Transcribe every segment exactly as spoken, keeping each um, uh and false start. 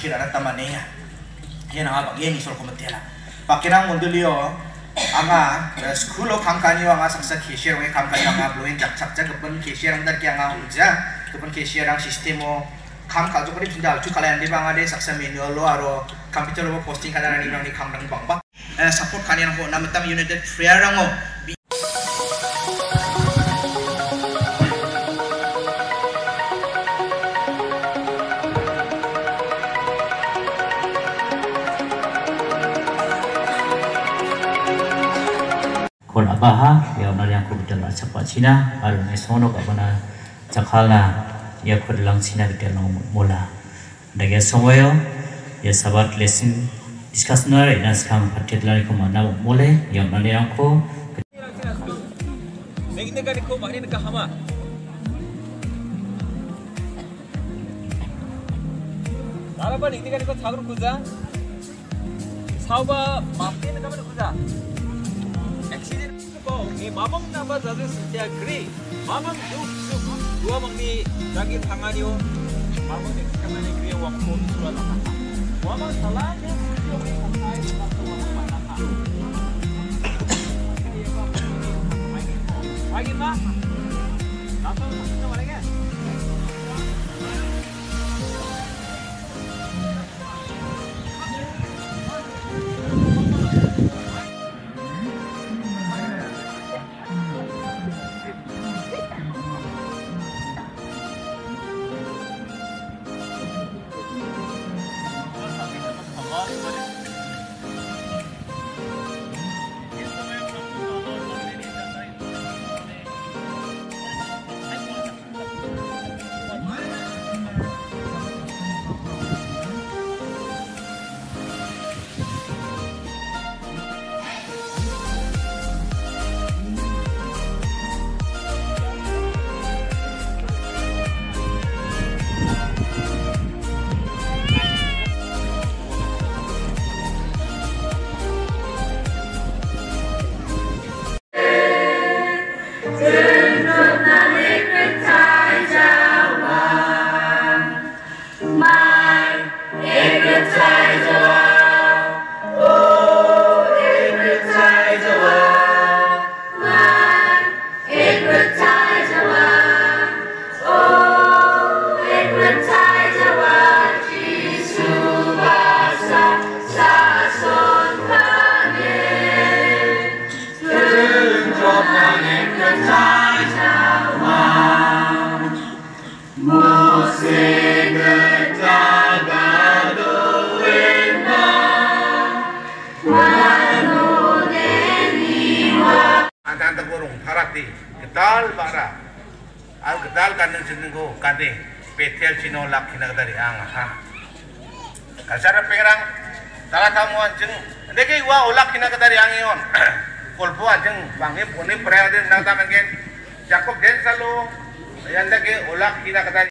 skill ada tamannya yang apa gini soal komentar pakiran mundulio anga sekolah kamkani anga saksa cashier we kamkani anga bloin jak jak jak kepen cashier anga ki anga uja kepen cashier anga sistemo kam ka jokori pindah tu kalian di bang ade saksa manual lo aro komputer lo posting kadang ni bang ni kam dang bang bak support kalian ko namatam united prayer rango kon abaha ya onar yang ko bidan cepat Cina aru ne sono ka bana cakhalna ya ko lang Cina bidan mola daga somoyo ya sabat lesson discuss na ina skam particular ko mana mole ya onar yang ko negine ga ko mari ka hama 나라바 negine ga ko 사그로 구자 사오바 마페 ga 구자 accident ko ni mamang namba jadu stia agree mamang du su dua mangni lagi tanganio mamang ni kamane agree wa ko sura la mamang salah ni yo ni kamai la ko wa mana ha lagi ma apa kita mana ke gedal bara al gedal kaneng jenengku kande petel cino lak kina dari ang ha kasara perang tala kamu anjing ndeke wa olak kina dari ang ion kolpo anjing bangi poni praya den nang tamen gen jakob den salo yanda ke olak kina dari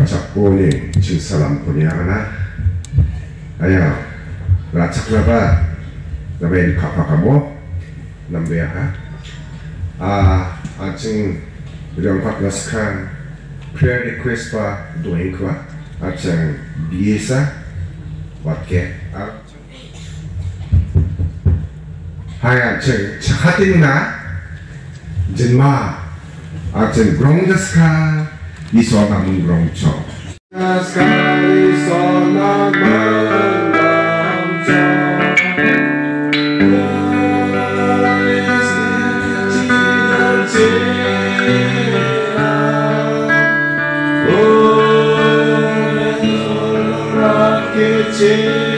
capone cing salam puniana ayo racak naba nabe kapa kamu nambe ha ah acing riang pat naskan prayer request pa doing kwa acing biasa watke ah hai acing chahatin na jenma acing grong daska iso namun grong chong sekali sonang menggam chong Laris cincin cina Oh, rakit cina